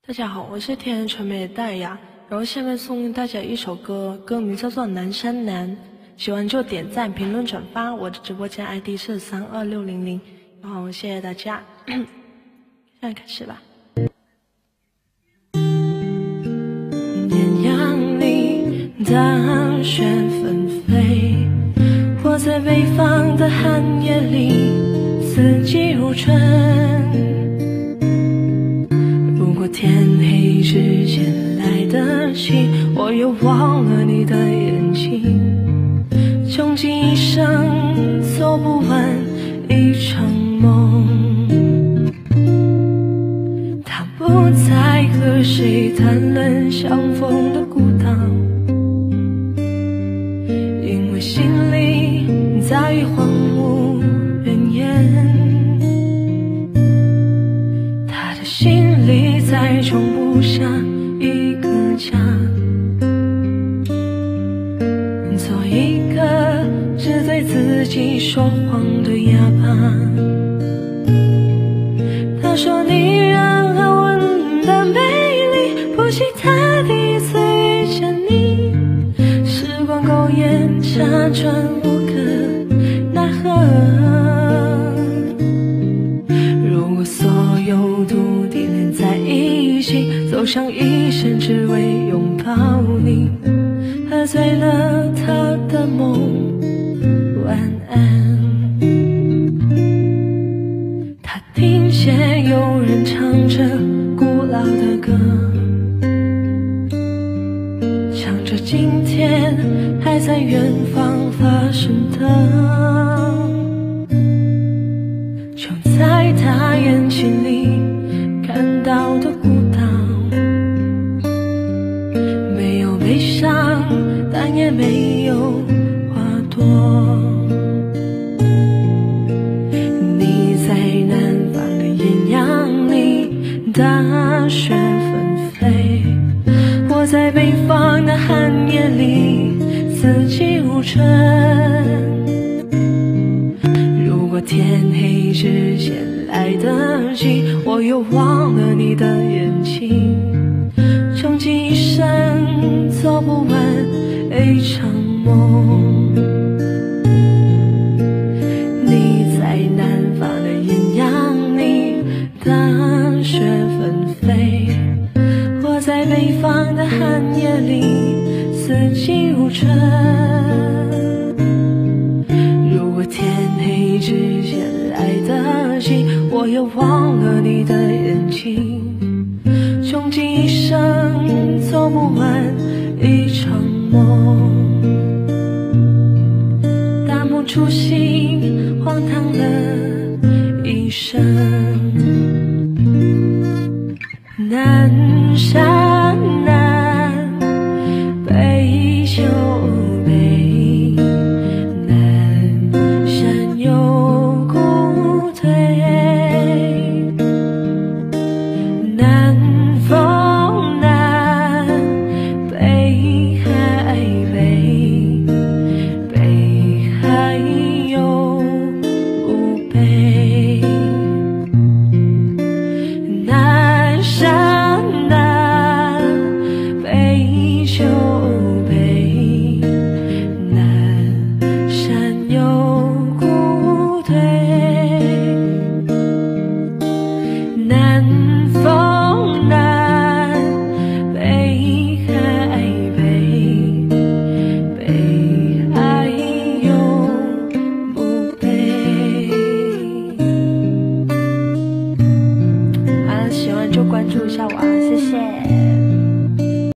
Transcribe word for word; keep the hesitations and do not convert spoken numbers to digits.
大家好，我是天然纯美的戴雅，然后下面送给大家一首歌，歌名叫做《南山南》，喜欢就点赞、评论、转发。我的直播间 I D 是三二六零零，然后谢谢大家。现在开始吧。艳阳里，大雪纷飞，我在北方的寒夜里，四季如春。如果天黑之前来得及，我又忘了你的眼睛，穷尽一生做不完一场梦。他不再和谁谈论相逢的孤岛，因为心里早已荒无人烟。他的心里再装不下一个家，做一个只对自己说谎的哑巴。他说你让安稳的美丽，不记他第一次遇见你，时光苟延茶转无可奈何。如果所有土地连在一起，走向一生只为拥抱你，喝醉了他的梦，晚安。他听见有人唱着古老的歌，唱着今天还在远方发生的，就在他眼睛里看到的孤岛，没有悲伤，但也没有花朵。你在南方的艳阳里，大雪纷飞，我在北方的寒夜里，四季如春。如果天黑之前来得及，我又忘了你的眼睛，穷尽一生做不完一场梦。你在南方的艳阳里，大雪纷飞，我在北方的寒夜里，四季如春。如果天黑之前来得及，我又忘了你的眼睛，穷尽一生做不完一场梦。大梦初醒，荒唐了一生。南山南，北秋北，南山有孤堆，南风南，北海北，北海有无北。南山南，北秋北，南山有孤堆，南风南，北海北，北海有墓碑。好了，喜欢就关注一下我啊，谢谢。